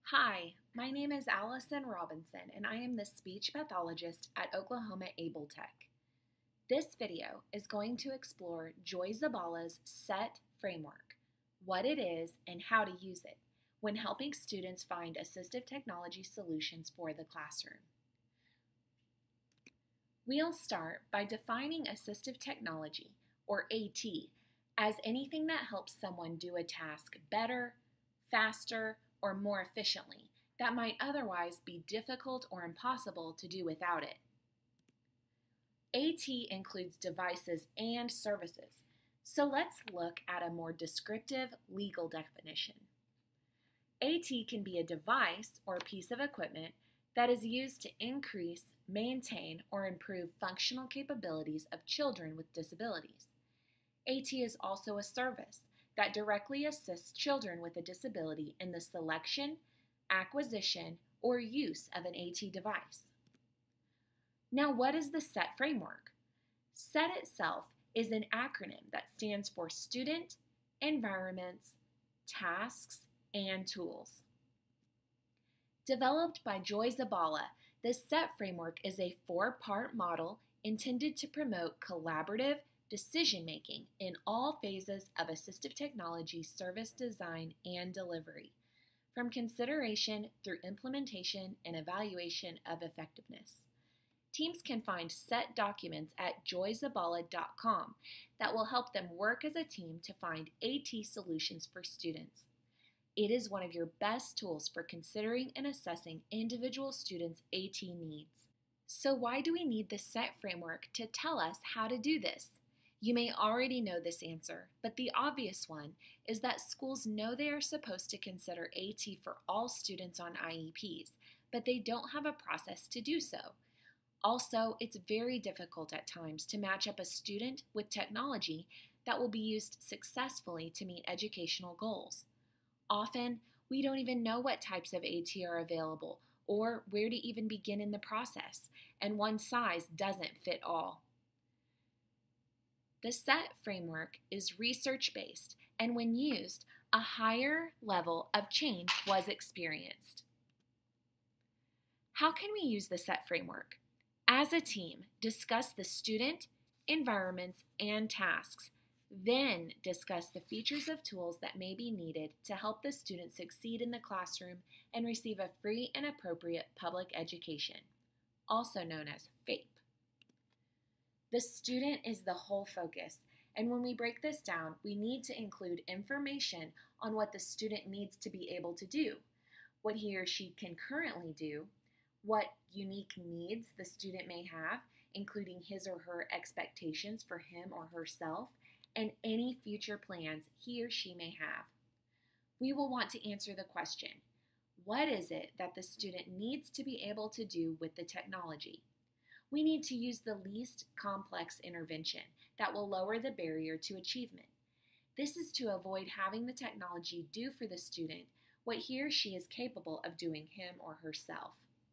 Hi, my name is Allison Robinson, and I am the speech pathologist at Oklahoma Able Tech. This video is going to explore Joy Zabala's SETT framework, what it is, and how to use it when helping students find assistive technology solutions for the classroom. We'll start by defining assistive technology, or AT, as anything that helps someone do a task better, faster, or more efficiently that might otherwise be difficult or impossible to do without it. AT includes devices and services, so let's look at a more descriptive legal definition. AT can be a device or piece of equipment that is used to increase, maintain, or improve functional capabilities of children with disabilities. AT is also a service that directly assists children with a disability in the selection, acquisition, or use of an AT device. Now, what is the SETT framework? SETT itself is an acronym that stands for Student, Environments, Tasks, and Tools. Developed by Joy Zabala, the SETT framework is a four-part model intended to promote collaborative decision-making in all phases of assistive technology service design and delivery, from consideration through implementation and evaluation of effectiveness. Teams can find SETT documents at joyzabala.com that will help them work as a team to find AT solutions for students. It is one of your best tools for considering and assessing individual students' AT needs. So why do we need the SETT framework to tell us how to do this? You may already know this answer, but the obvious one is that schools know they are supposed to consider AT for all students on IEPs, but they don't have a process to do so. Also, it's very difficult at times to match up a student with technology that will be used successfully to meet educational goals. Often, we don't even know what types of AT are available or where to even begin in the process, and one size doesn't fit all. The SETT framework is research-based, and when used, a higher level of change was experienced. How can we use the SETT framework? As a team, discuss the student, environments, and tasks. Then discuss the features of tools that may be needed to help the student succeed in the classroom and receive a free and appropriate public education, also known as FAPE. The student is the whole focus, and when we break this down, we need to include information on what the student needs to be able to do, what he or she can currently do, what unique needs the student may have, including his or her expectations for him or herself, and any future plans he or she may have. We will want to answer the question, what is it that the student needs to be able to do with the technology? We need to use the least complex intervention that will lower the barrier to achievement. This is to avoid having the technology do for the student what he or she is capable of doing him or herself.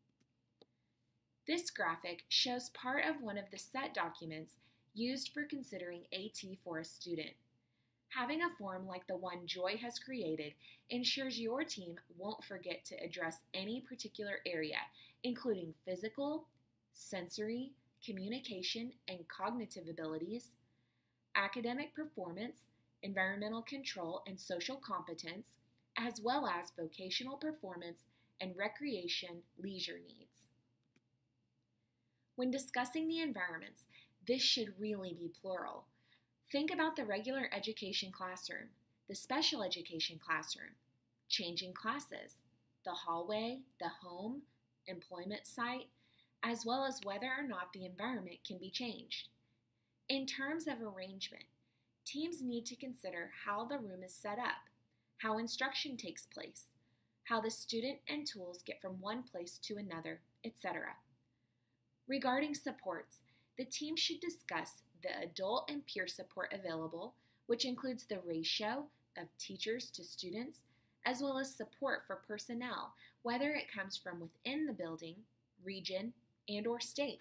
This graphic shows part of one of the SETT documents used for considering AT for a student. Having a form like the one Joy has created ensures your team won't forget to address any particular area, including physical, sensory, communication, and cognitive abilities, academic performance, environmental control, and social competence, as well as vocational performance and recreation leisure needs. When discussing the environments, this should really be plural. Think about the regular education classroom, the special education classroom, changing classes, the hallway, the home, employment site, as well as whether or not the environment can be changed. In terms of arrangement, teams need to consider how the room is set up, how instruction takes place, how the student and tools get from one place to another, etc. Regarding supports, the team should discuss the adult and peer support available, which includes the ratio of teachers to students, as well as support for personnel, whether it comes from within the building, region, and/or state.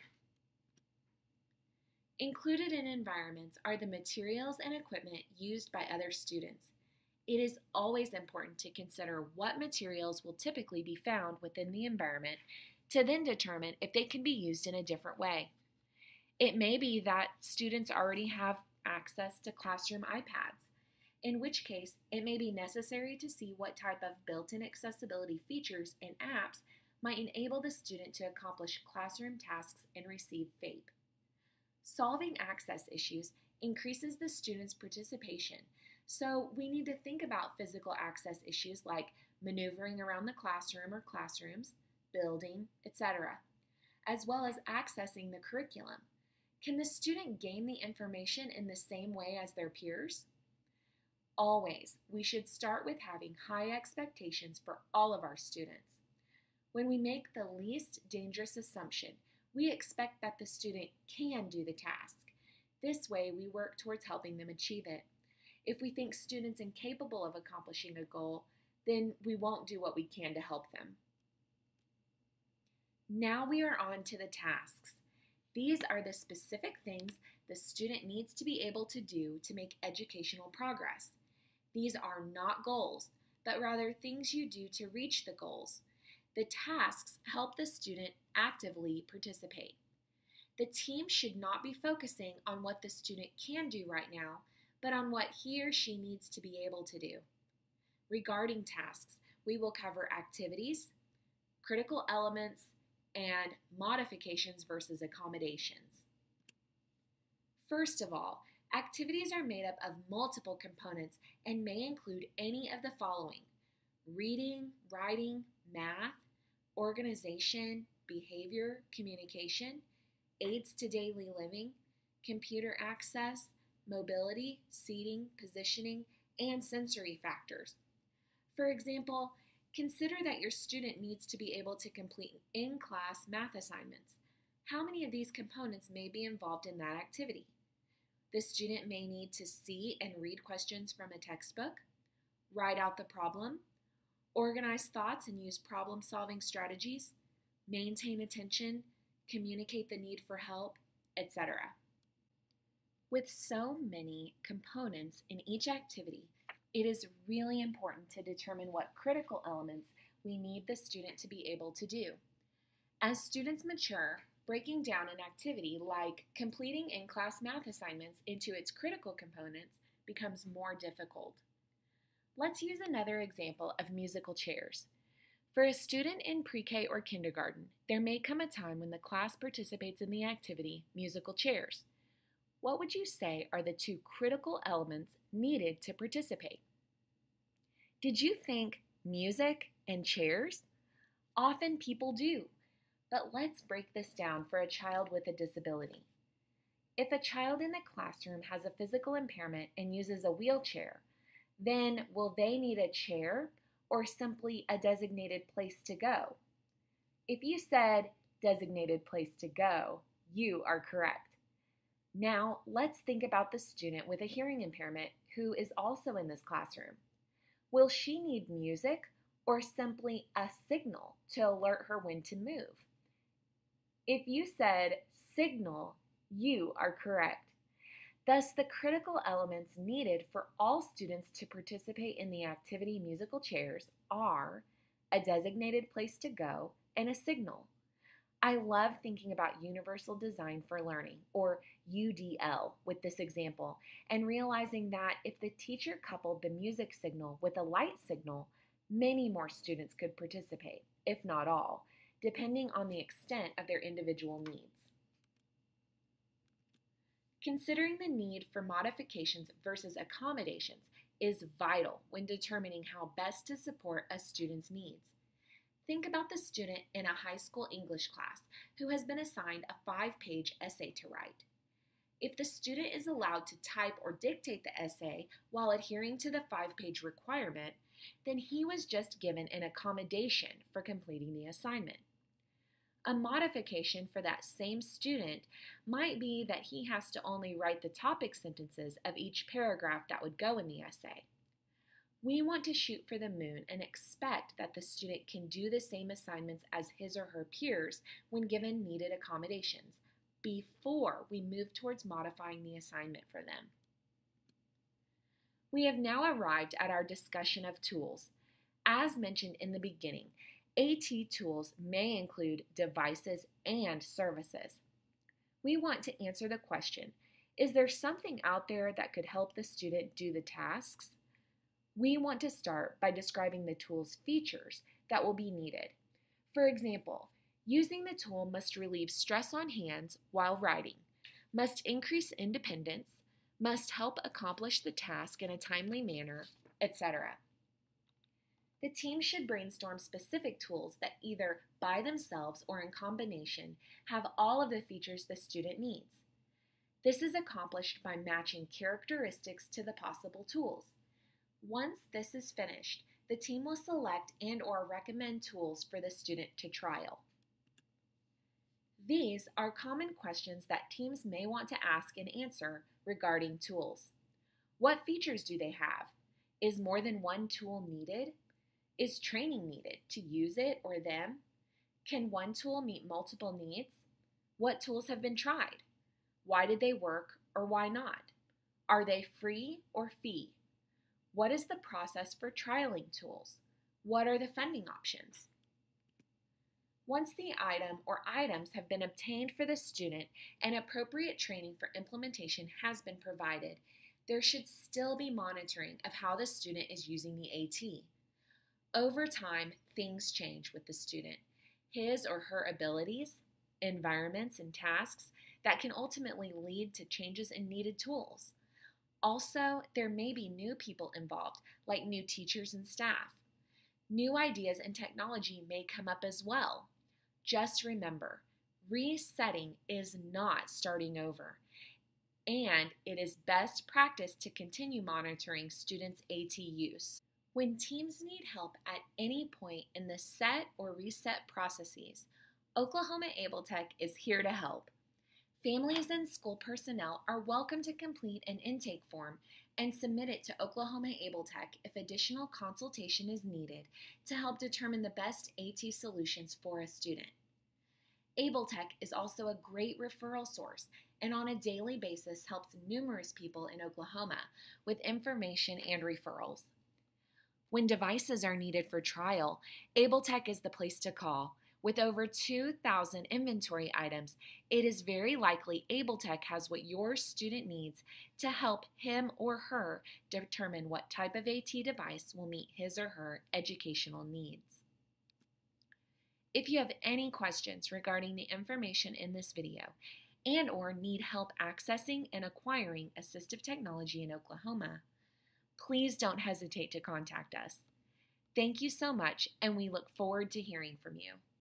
Included in environments are the materials and equipment used by other students. It is always important to consider what materials will typically be found within the environment to then determine if they can be used in a different way. It may be that students already have access to classroom iPads, in which case it may be necessary to see what type of built-in accessibility features and apps might enable the student to accomplish classroom tasks and receive FAPE. Solving access issues increases the student's participation, so we need to think about physical access issues like maneuvering around the classroom or classrooms, building, etc., as well as accessing the curriculum. Can the student gain the information in the same way as their peers? Always, we should start with having high expectations for all of our students. When we make the least dangerous assumption, we expect that the student can do the task. This way, we work towards helping them achieve it. If we think students incapable of accomplishing a goal, then we won't do what we can to help them. Now we are on to the tasks. These are the specific things the student needs to be able to do to make educational progress. These are not goals, but rather things you do to reach the goals. The tasks help the student actively participate. The team should not be focusing on what the student can do right now, but on what he or she needs to be able to do. Regarding tasks, we will cover activities, critical elements, and modifications versus accommodations. First of all, activities are made up of multiple components and may include any of the following: reading, writing, math, organization, behavior, communication, aids to daily living, computer access, mobility, seating, positioning, and sensory factors. For example, consider that your student needs to be able to complete in-class math assignments. How many of these components may be involved in that activity? The student may need to see and read questions from a textbook, write out the problem, organize thoughts and use problem-solving strategies, maintain attention, communicate the need for help, etc. With so many components in each activity, it is really important to determine what critical elements we need the student to be able to do. As students mature, breaking down an activity like completing in-class math assignments into its critical components becomes more difficult. Let's use another example of musical chairs. For a student in pre-K or kindergarten, there may come a time when the class participates in the activity musical chairs. What would you say are the two critical elements needed to participate? Did you think music and chairs? Often people do, but let's break this down for a child with a disability. If a child in the classroom has a physical impairment and uses a wheelchair, then will they need a chair or simply a designated place to go? If you said designated place to go, you are correct. Now, let's think about the student with a hearing impairment who is also in this classroom. Will she need music or simply a signal to alert her when to move? If you said signal, you are correct. Thus, the critical elements needed for all students to participate in the activity musical chairs are a designated place to go and a signal. I love thinking about Universal Design for Learning, or UDL, with this example, and realizing that if the teacher coupled the music signal with a light signal, many more students could participate, if not all, depending on the extent of their individual needs. Considering the need for modifications versus accommodations is vital when determining how best to support a student's needs. Think about the student in a high school English class who has been assigned a 5-page essay to write. If the student is allowed to type or dictate the essay while adhering to the 5-page requirement, then he was just given an accommodation for completing the assignment. A modification for that same student might be that he has to only write the topic sentences of each paragraph that would go in the essay. We want to shoot for the moon and expect that the student can do the same assignments as his or her peers when given needed accommodations before we move towards modifying the assignment for them. We have now arrived at our discussion of tools. As mentioned in the beginning, AT tools may include devices and services. We want to answer the question, is there something out there that could help the student do the tasks? We want to start by describing the tool's features that will be needed. For example, using the tool must relieve stress on hands while writing, must increase independence, must help accomplish the task in a timely manner, etc. The team should brainstorm specific tools that either by themselves or in combination have all of the features the student needs. This is accomplished by matching characteristics to the possible tools. Once this is finished, the team will select and/or recommend tools for the student to trial. These are common questions that teams may want to ask and answer regarding tools. What features do they have? Is more than one tool needed? Is training needed to use it or them? Can one tool meet multiple needs? What tools have been tried? Why did they work or why not? Are they free or fee? What is the process for trialing tools? What are the funding options? Once the item or items have been obtained for the student and appropriate training for implementation has been provided, there should still be monitoring of how the student is using the AT. Over time, things change with the student. His or her abilities, environments, and tasks that can ultimately lead to changes in needed tools. Also, there may be new people involved, like new teachers and staff. New ideas and technology may come up as well. Just remember, resetting is not starting over, and it is best practice to continue monitoring students' AT use. When teams need help at any point in the SETT or ReSETT processes, Oklahoma Able Tech is here to help. Families and school personnel are welcome to complete an intake form and submit it to Oklahoma Able Tech if additional consultation is needed to help determine the best AT solutions for a student. Able Tech is also a great referral source and on a daily basis helps numerous people in Oklahoma with information and referrals. When devices are needed for trial, Able Tech is the place to call. With over 2,000 inventory items, it is very likely Able Tech has what your student needs to help him or her determine what type of AT device will meet his or her educational needs. If you have any questions regarding the information in this video and/or need help accessing and acquiring assistive technology in Oklahoma, please don't hesitate to contact us. Thank you so much, and we look forward to hearing from you.